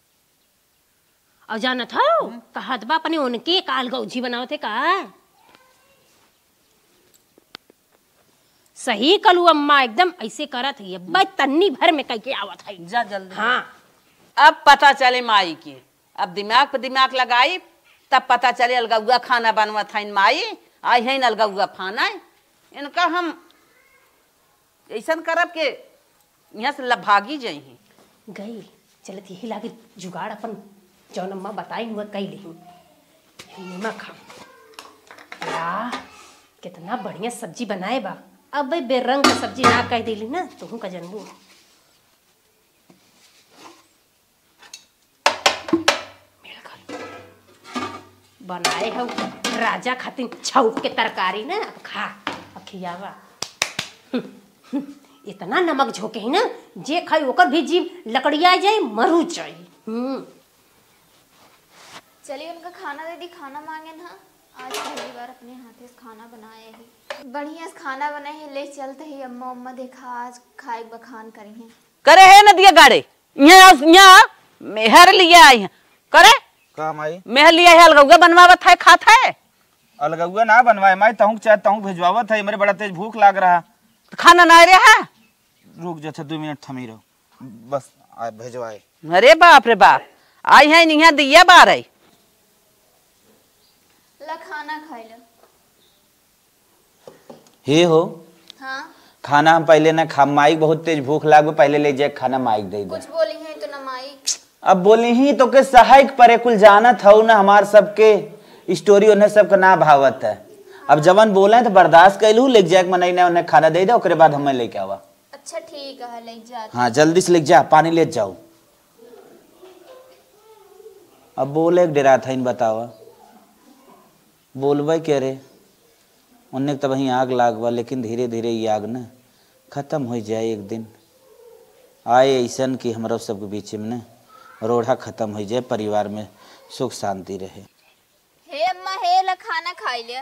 और जानत हो कहत बा अपने उनके काल गौजी बनावत है का सही कलू अम्मा, एकदम ऐसे करत है अब्बा, तन्नी भर में कह के आवत है। जा जल्दी। हाँ अब पता चले माई की, अब दिमाग पे दिमाग लगाई तब पता चले अलगुआ खाना बनवत है माई, आई है अलगुआ खाना है इनका। हम ऐसा करब के यहाँ से भागी जाई गई चलत यही लागे जुगाड़ अपन जौन अम्मा बताई हुआ कई लेही। नमक या कितना बढ़िया सब्जी बनाए बा। अब भाई बेरंग का सब्जी ना कह देली ना तुहू का जनबू। बनाए हो राजा खातिर छौक के तरकारी ना, अब खा अब खियावा। इतना नमक झोंके ही ना जे खाई ओकर भी जीव लकड़िया जाए मरू जाए। चलिए उनका खाना दे दी, खाना मांगे ना। आज पहली बार अपने हाथे से खाना बनाए ही, बढ़िया से खाना बनाए ही, ले चलते ही अम्मा उम्मा देखा आज खाए बखान करी है। करे है न दिया गाड़े यहाँ मेहर लिया आई है करे का माई मेहर लिया है अलगुआ बनवावत है खात है। अलगुआ ना बनवाए माई, तहु चाहे तहु भिजवावत है, मेरे बड़ा तेज भूख लाग रहा। खाना ना रहा है, रुक जा 2 मिनट थमी रहो बस भेजवाए। अरे बाप रे बाप, आई है यहाँ दिया बार है। ला खाना खाई लो। हे हो हाँ खाना हम पहले ना खा, माइक बहुत तेज भूख लाग, पहले ले जाए खाना माइक दे दे। कुछ बोली है तो ना माई। अब बोली ही तो के सहायक परे कुल जानत हो ना, हमार सबके स्टोरी उन्हें सबका ना भावत है। अब जवन बोले तो बर्दाश्त कैलू, ले जाए मनाई ना उन्हें खाना दे दे, ओकरे बाद हमें लेके आवा। अच्छा ठीक है ले जा। हाँ जल्दी से ले जा, पानी ले जाओ। अब बोले डेरा था इन बतावा, बोलबे के रे उन्हें तब वहीं आग लागवा, लेकिन धीरे धीरे ये आग न खत्म हो जाए एक दिन। आए ऐसन कि हमारा सबके बीच में न रोड़ा खत्म हो जाए, परिवार में सुख शांति रहे। हे अम्मा हे ला खाना खाई लिया।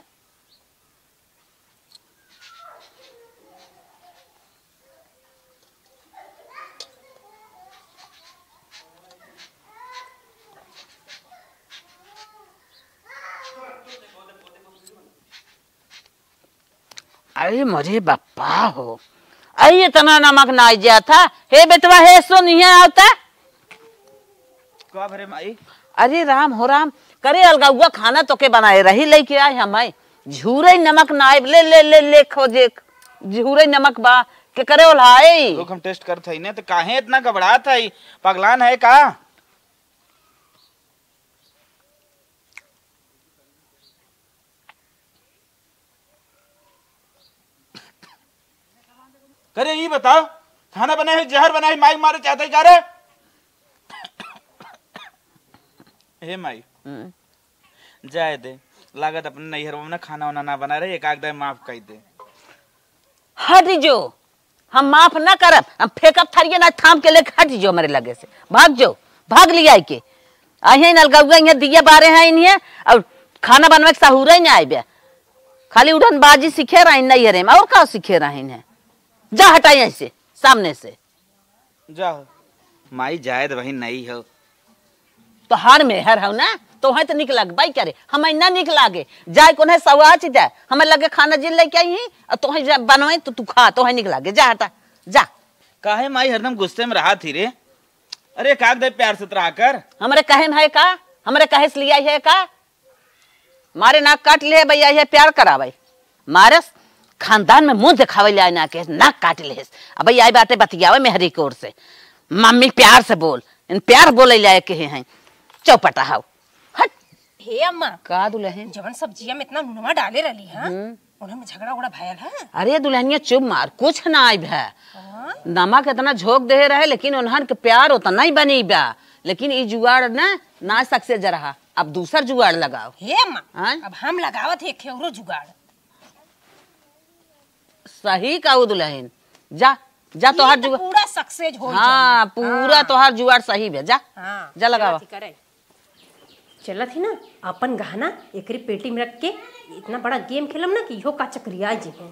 अरे मुझे बप्पा हो, अरे इतना नमक ना जाता। हे बेटवा हे सो नहीं आता। का भरे माई? अरे राम हो राम, करे अलगुआ खाना तो के बनाए रही लेके आए हमें। झूरे नमक ना ले ले ले ले खोजे झूरे नमक बा के करे ओलाए। लोग हम टेस्ट करत हई ने तो काहे इतना घबरात हई, पगलान है का? करे ये बताओ, खाना बनाए जहर बनाए माई मारे चाहते ही करे? हे माई जाए दे, लागत अपने नैहर में खाना वाना ना बना रहे, एक आध माफ कर दे। हट जो, हम माफ ना करब, हम फेंकब थरिये ना थाम के लेके हट जो मेरे लगे से, भाग जो, भाग लिया के आई नलगुआ यहाँ दिया बारे हैं इन्हें, और खाना बनवा के सहूर ही नहीं आए बे, खाली उड़न बाजी सीखे रहे नैहरे में, और का सीखे रहे हैं। जा हटाई ऐसे सामने से जाओ माई, जायद वही नहीं हो तो हार में हर हो ना, तो है तो निक लग भाई करे, हमें ना निक लागे जाए को है सवाच जाए, हमें लगे खाना जिन लेके आई ही तो है बनवाई तो तू खा, तो है निक लागे। जा हटा जा। काहे माई हरदम गुस्से में रहा थी रे? अरे काग दे प्यार से रहा कर। हमारे कहे में है का, हमारे कहे से लिया है का, मारे नाक काट ले भैया ये प्यार करा भाई, मारे खानदान में मुंह दिखावे ले ना के नाक काट ले। अब आई बातें बतियावे मेहरी की ओर से, मम्मी प्यार से बोल, इन प्यार बोले लायक के हैं चौपटा हाउ। हट हे अम्मा का दुल्हन जवन सब्जिया में इतना नुनवा डाले रही हां, उन्हें झगड़ा उड़ा भयल है। अरे दुल्हनिया चुप मार, कुछ ना आई भै, नमक इतना झोंक दे रहे, लेकिन उन्हन के प्यार उतना ही बनी बा, लेकिन ये जुगाड़ ना सक्सेस जरा, अब दूसर जुगाड़ लगाओ। हे अम्मा अब हम लगावत है खेवरो जुगाड़। सही कहू दुल्हन, जा जा तोहार जुगाड़ पूरा सक्सेस हो। हाँ पूरा तोहार जुगाड़ सही है, जा हाँ, जा लगावा। चलत ही ना अपन गहना एकरी पेटी में रख के इतना बड़ा गेम खेलम ना कि इहो का चक्रिया जी है।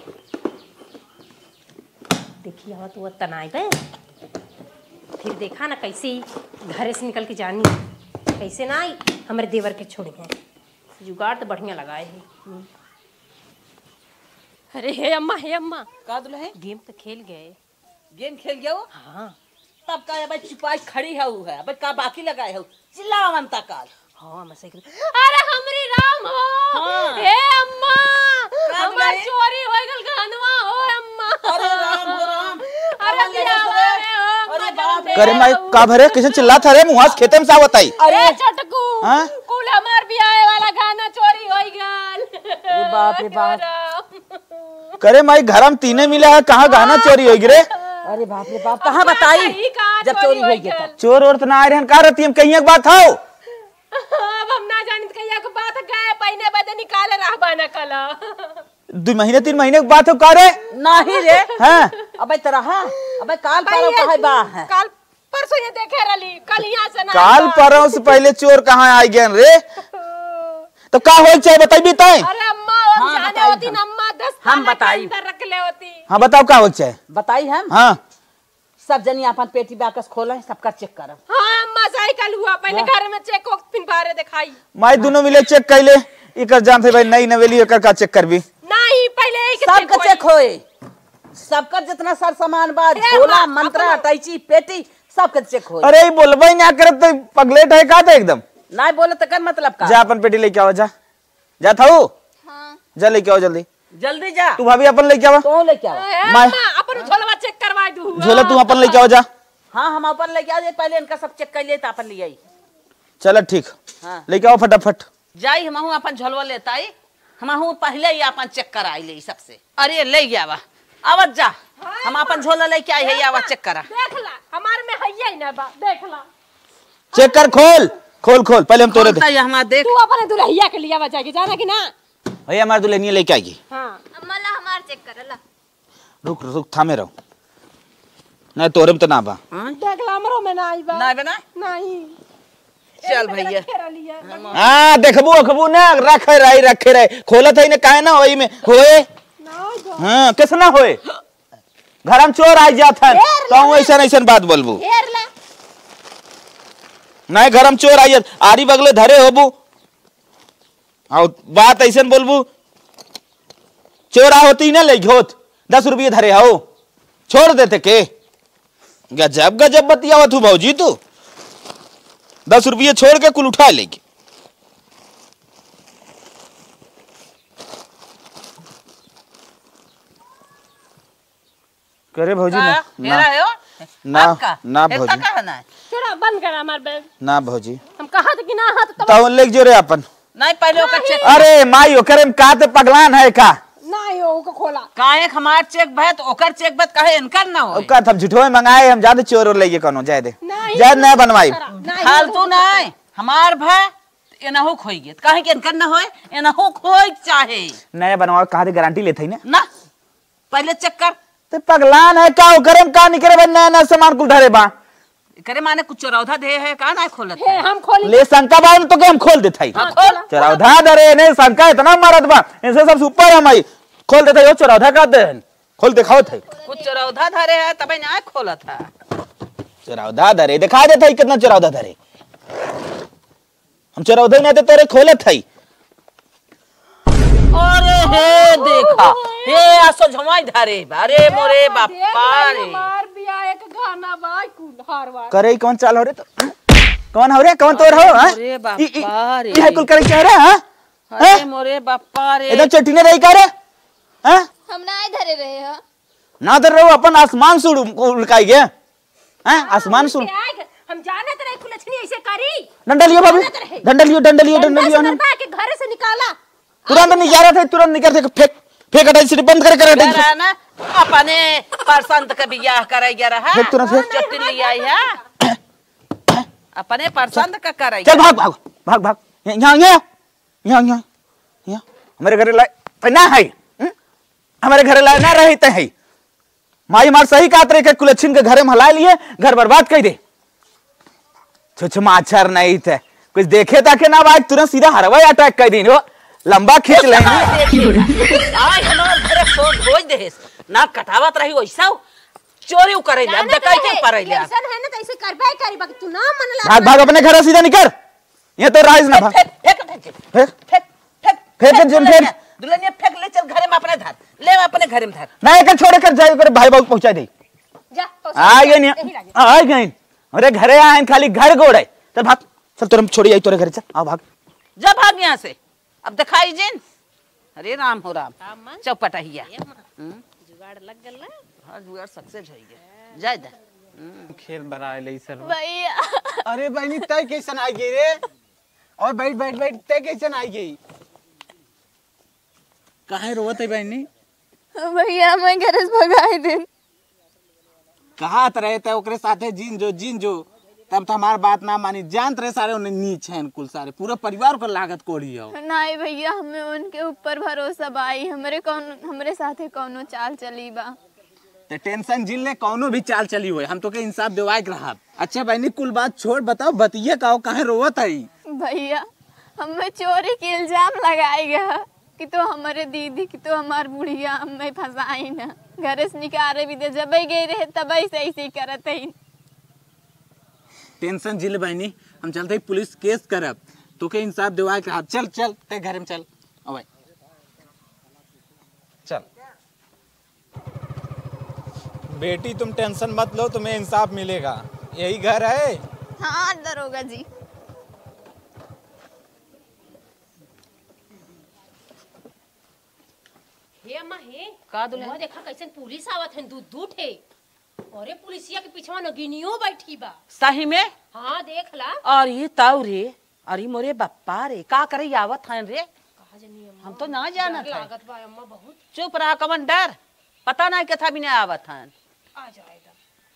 देखिए आवा तो तनाई बे, फिर देखा ना कैसे घरे से निकल के जानी, कैसे ना आई हमारे देवर के छोड़ी है। जुगाड़ तो बढ़िया लगाए है। अरे हे अम्मा का दुल्हन गेम तो खेल गए। गेम खेल गया हो? हाँ तब का अब चुपाई खड़ी है वो है अब का बाकी लगाए हो चिल्लावन तक हाँ अम्मा सही अरे हमरी राम हो। हाँ। हे अम्मा हमार दुल्हन? चोरी हो गल गहनवा हो अम्मा। अरे राम हो राम अरे बियावा रे हो अरे बाप रे। करे माई का भरे किसे चिल्लात रे मुहां से खेते में सावत आई। अरे चटकू हाँ? कुल हमार बियाहे वाला गाना चोरी हो गल। अरे बाप रे बाप। करे माई घर में तीने मिले है कहाँ गाना चोरी हो रे? अरे बाप रे बाप कहाँ बताई जब चोरी हो गई तब। चोर और तो ना आ रहे का रहती हम कहीं एक बात हो। अब हम ना जानित कहिया के बात गए पहिने बदे निकाले रहबा न कला। 2 महीने 3 महीने की बात हो का रे? नहीं रे हैं? अबे तरह अबे काल परम कहे बा है काल परसों ये देखे रली कल यहाँ से ना काल परसों से पहले चोर कहाँ आई गए रे? तो का हो चाहे बताई भी ताई। अरे अम्मा हम हाँ, जाने बताई होती हम। न अम्मा 10 हम साल के बताई। अंदर रख ले होती। हाँ बताओ का हो चाहे। बताई हम हाँ सब जनी अपन पेटी बाकस खोले सबका चेक करब। हाँ अम्मा सही कल हुआ पहले घर में चेक हो फिर बाहर दिखाई। माई दोनों मिले चेक कैले इकर जान थे भाई नई नवेली एकर का चेक करबी। नहीं पहले एक सबका चेक होए सबका जितना सर सामान बा झोला मंत्रा अटैची पेटी सबका चेक होए। अरे ई बोलबई ना करत तो पगलेट है का तो एकदम। नहीं बोले तो कर मतलब का जा अपन पेटी लेके आओ जा थाऊ। हाँ जा लेके आओ जल्दी। जल्दी जा तू भाभी अपन लेके आवा। तो लेके आओ। अम्मा अपन झोलवा चेक करवा दू। झोला तू अपन लेके आओ जा। हाँ हम अपन लेके आ जाए पहले इनका सब चेक कर लिए तो अपन ले आई। चलो ठीक हाँ लेके आओ फटाफट। जाई हमहू अपन झोलवा लेता आई हमहू पहले ही अपन चेक कराई ले सबसे। अरे ले गया आवत जा हम अपन झोला लेके आई है आवा चेक करा। देख ला हमार में हैया ही ना बा देख ला। चेक कर खोल पहले हम तोरे दे। हमारा देख तू अपने दुल्हिया के लिए बचा के जाना कि ना। भैया हमारे दुल्हनिया लेके आएगी। हाँ अम्मा ला हमार चेक करला। रुक थामे रहो नहीं तोरे में तो ना बा। देख ला हमरो में ना आई बा। नहीं बना नहीं चल भैया हाँ देखबू ना रखे रहे खोलत है ना काहे ना होई में होए। हाँ कैसे ना होए घर में चोर आई जात है तो ऐसा बात बोलबू नहीं घर में चोर आई आरी बगले धरे होबू और बात ऐसा बोलबू चोर आ होती ना ले होत 10 रुपये धरे हो छोड़ देते के गजब बतियावत हूँ भाजी तू 10 रुपये छोड़ के कुल उठा लेगी। करे भौजी ना भौजी चोरा बंद कर हमार बैग। ना भौजी हम कहा थे कि ना हाथ तो तो लेके जो रे अपन। नहीं पहले ओकर चेक अरे माई ओकरे में का ते पगलान है का नहीं हो को खोला काहे हमार चेक भे तो ओकर चेक बत काहे इनकर ना हो ओका हम झूठो में मंगाए हम ज्यादा चोर और लेके कोनो जाए दे जाए ना बनवाई फालतू नहीं हमार भे एनहु खोई गेत काहे के इनकर ना होए एनहु खोई चाहे नया बनवाओ कहा दे गारंटी लेते ही ना पहले चेक कर ते पगलान है का ओकरे में का निकरे बन नया सामान कुल धरे बा करे माने कुछ चौराधा दे है का ना खोलत हे हम खोली ले शंका बा तो के हम खोल देते ही खोल चरौधा धरे ने शंका इतना मारत बा इनसे सब ऊपर हम आई खोल देते हो चरौधा का दे खोल दिखाओ थे कुछ चौराधा धरे है तबे ना खोलत है चरौधा धरे दिखा देते ही कितना चरौधा धरे हम चरौधा नहीं तेरे खोले थे। अरे हे देखा हे आसो झमाई धरे अरे मोरे बापा रे मार बिया एक गाना बा कुल हारवा करे कौन चाल हो रे तो कौन हो रे कौन तोर हो अरे बापा रे ये कुल करे क्या रे हां अरे मोरे बापा रे एकदम चट्टी ने रही करे हैं हम ना धरे रहे हो ना धर रहो अपन आसमान सुड़ उलकाई गए हैं आसमान सुड़ हम जाने तेरे कुलछनी ऐसे करी डंडा लियो भाभी डंडा लियो ना के घर से निकाला तुरंत नहीं जा रहा था तुरंत निकल के फेंक हटाई सिर्फ बंद कर रहा ना अपने परसंत का बियाह करे गया रहा फेंक तुरंत फेंक चट्टी ले आई है अपने परसंत का करे चल भाग यहाँ हमारे घर लाए ना है हमारे घर लाए ना रहते हैं माई मार सही कात रहे कुलच्छिन के घरे में हला लिए घर बर्बाद कर दे छुछमाछर नहीं थे कुछ देखे ताके ना भाई तुरंत सीधा हरवाई अटैक कर दी लंबा खींच लेंगे आई हमार घरे फोन भेज दे ना कटावत रही वैसा चोरी करे ले अब डकैती परे ले ऐसा है ना तो ऐसे करबे करी बाकी तू ना मनला भाग भाग अपने घर सीधा निकल ये तो राइज ना भाग फेंक फेंक फेंक दुल्हनिया फेंक ले चल घरे में अपने धर ले अपने घर में धर। ना एक छोड़े कर जाए करे भाई बाबू पहुंचा दे। जा आ गए नहीं आ गए अरे घरे आए खाली घर गोड़े। चल भाग चल तोरे छोड़ी आई तोरे घर चल आ भाग जा भाग यहाँ से। अब दिखाई जिन। अरे राम हो राम चौपटहिया जुगाड़ लग गल ना। हाँ जुगाड़ सक्सेस है जाय दे खेल बना ले सर। भैया अरे बहनी तय कैसन आई गई रे और बैठ बैठ बैठ तय कैसन आई गई काहे रोवत है बहनी भैया मैं घर से भगाई दिन कहा रहे थे ओकरे साथे जीन जो तब तो हमार बात ना मानी जानत रहे सारे उन्हें नीच हैं कुल सारे पूरा परिवार को लागत कोड़ी हो। नहीं भैया हमें उनके ऊपर भरोसा बाई हमरे साथे कौनो चाल चली बा ते टेंशन जिन ले कौनो भी चाल चली हुई हम तो के इंसाफ दिवाए के रहा। अच्छा बहनी कुल बात छोड़ बताओ बतिये का काहे रोवत है भैया हमें चोरी के इल्जाम लगाई गया कि तो हमारे दीदी की तो हमार बुढ़िया हमें फंसाई ना घर से निकाले भी दे जब गई रहे तब से ऐसे ही करत है। टेंशन जिल बहनी हम चलते ही पुलिस केस करब तो के इंसाफ दिवाए के रहा। चल चल ते घर में चल अबे चल बेटी तुम टेंशन मत लो तुम्हें इंसाफ मिलेगा यही घर है। हाँ दरोगा जी हे अम्मा हे का दुल्हन? वो देखा कैसे पुलिस आवत है दूध है। अरे पुलिसिया के पीछे नगिनियो बैठी बा। सही में हाँ देख ला। और ये ताऊ रे अरे मोरे बप्पा रे का करे आवत हैं रे कहा जानी अम्मा हम तो ना जानत है। लागत बा अम्मा बहुत। चुप रहा कमन डर पता नहीं कथा भी नहीं आवत हैं। आ जाएगा।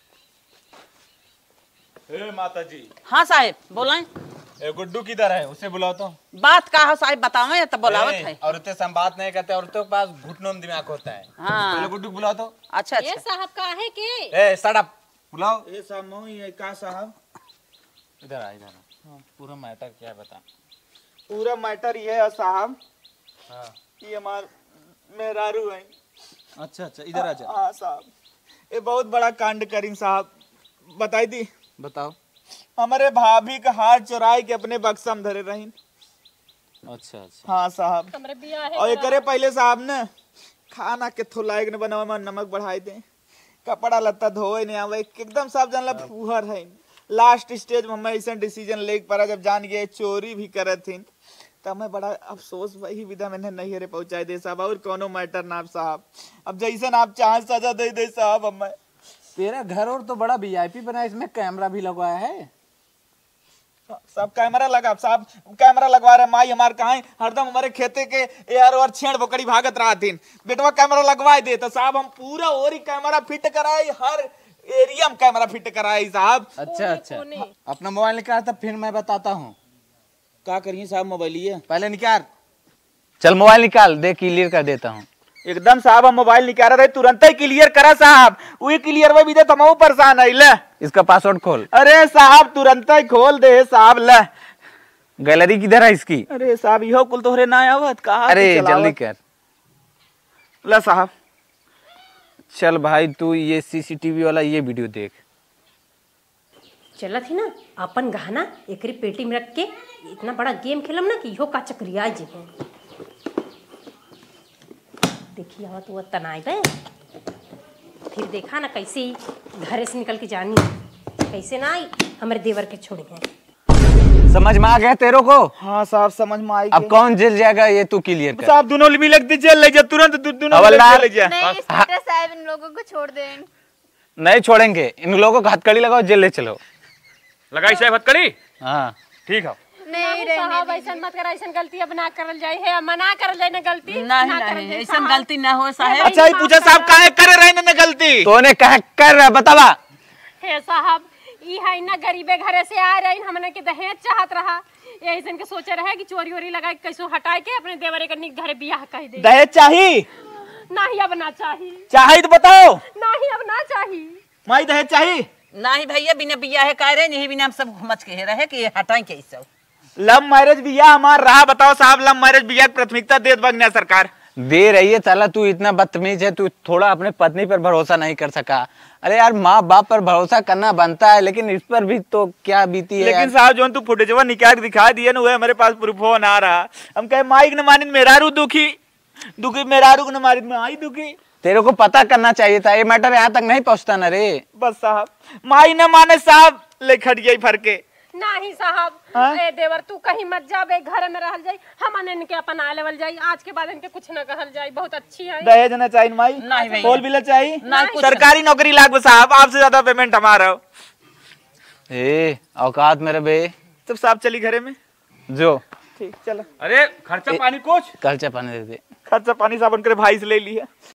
ए माता जी हाँ साहेब बोलें। ए गुड्डू किधर है उसे बुलाओ तो। बात का हो साहेब बतावे तो बुलावत है। औरतें से हम बात नहीं करते औरतों के पास घुटनों में दिमाग होता है। हाँ। पहले गुड्डू को बुलाओ तो। अच्छा ये अच्छा साहब काहे के ए शट अप बुलाओ। ए साहब मो ये का साहब इधर आ पूरा मैटर क्या है बता। पूरा मैटर ये है साहब हाँ कि हमार मेहरारू है। अच्छा अच्छा इधर आ जा। हाँ साहब ये बहुत बड़ा कांड करीम साहब बताई दी। बताओ। हमारे भाभी का हार चुराई के अपने बक्सा में धरे रही। अच्छा अच्छा हाँ साहब हमरे बियाह है। और ये करे पहले साहब ने खाना के थोलाइक ने बनावे में नमक बढ़ाई दे कपड़ा लत्ता धोए नहीं आवे एकदम साहब जानला फुहर है। लास्ट स्टेज में हमें ऐसा डिसीजन ले पड़ा जब जान गए चोरी भी करे थी तो हमें बड़ा अफसोस वही विधा मैंने नहीं हरे पहुंचाई दे साहब और कोनो मैटर ना साहब। अब जैसा आप चाहे सजा दे दे साहब। हमें तेरा घर और तो बड़ा वीआईपी बना इसमें कैमरा भी लगवाया है। सब कैमरा लगा साहब कैमरा लगवा रहे माई हमारे कहा हरदम हमारे खेते के यार और छेड़ बकरी भागत रहा थी बेटवा कैमरा लगवा दे तो साहब हम पूरा और ही कैमरा फिट कराए हर एरिया में कैमरा फिट कराए साहब। अच्छा अच्छा अपना मोबाइल निकाल तब फिर मैं बताता हूँ क्या करिए साहब मोबाइल ये पहले निकाल। चल मोबाइल निकाल दे क्लियर कर देता हूँ। एकदम साहब हम मोबाइल निकाल रहे तुरंत ही क्लियर करा साहब वही क्लियर में भी दे तुम परेशान है ले इसका पासवर्ड खोल। अरे साहब तुरंत ही खोल दे साहब ले। गैलरी किधर है इसकी? अरे साहब यो कुल तोहरे ना आवत कहा। अरे जल्दी कर ला साहब। चल भाई तू ये सीसीटीवी वाला ये वीडियो देख। चला थी ना अपन गहना एकरी पेटी में रख के इतना बड़ा गेम खेलम ना कि इहो का चक्रिया जी है। देखिए आवत वो तनाई बे फिर देखा ना कैसे ही घर से निकल के जानी कैसे ना आई हमारे देवर के छोड़ गए। समझ में आ गया तेरे को? हाँ साहब समझ में आई। अब कौन जेल जाएगा ये तू क्लियर कर। साहब दोनों मिल लगती जेल ले जा तुरंत दोनों हवलदार ले जा। नहीं इंस्पेक्टर साहब इन लोगों को छोड़ दें। नहीं छोड़ेंगे इन लोगों को हथकड़ी लगाओ जेल ले चलो। लगाई साहब हथकड़ी। हाँ ठीक है नहीं साहब ऐसा मत कर ऐसा गलती अब ना करल जाए है मना करल जाए ना गलती नहीं ऐसा गलती ना हो साहेब। अच्छा ही पूछा साहब काहे करे रहे ना गलती तूने कहा कर रहा बतावा। हे साहब ई है ना गरीबे घरे से आ रही हमने के दहेज चाहत रहा यही सन के सोचे रहे कि चोरी वोरी लगा के कैसो हटाए के अपने देवरे के घर बियाह कह दे। दहेज चाहिए नहीं अब ना चाहिए। चाहिए तो बताओ। नहीं अब ना चाहिए। माई दहेज चाहिए नहीं भैया बिना बियाह कह रहे नहीं बिना हम सब घुमच के रहे कि हटाएं कैसे। लव मैरिज बिया हमार रहा बताओ साहब लव मैरिज बिया की प्राथमिकता दे बगना सरकार दे रही है। साला तू इतना बदतमीज है तू थोड़ा अपने पत्नी पर भरोसा नहीं कर सका। अरे यार माँ बाप पर भरोसा करना बनता है लेकिन इस पर भी तो क्या बीती है। लेकिन साहब जो तू फुटेजवा निकाल के दिखा दिया ना वो हमारे पास प्रूफ हो ना रहा हम कहे माइक न मानिन मेहरारू दुखी दुखी मेहरारू ने मारी में आई दुखी। तेरे को पता करना चाहिए था, ये मैटर यहाँ तक नहीं पहुँचता ना रे। बस साहब माई न माने साहब ले खट गई फर के। नहीं साहब, ए देवर तू कहीं मत जा, बे घर में रहल जाई, हमन इनके अपना लेवल जाई, आज के बाद इनके कुछ न कहल जाई, बहुत अच्छी है। दहेज न चाहिए माई, नहीं भैया। फोर व्हीलर चाहिए, नहीं, सरकारी नौकरी लाग साहब, आपसे ज्यादा पेमेंट हमारा हो। ए औकात मेरे बे, तब साहब चली घरे में जो ठीक चलो। अरे खर्चा पानी कुछ खर्चा पानी दे दे। खर्चा पानी साहब उनके भाई से ले लिया।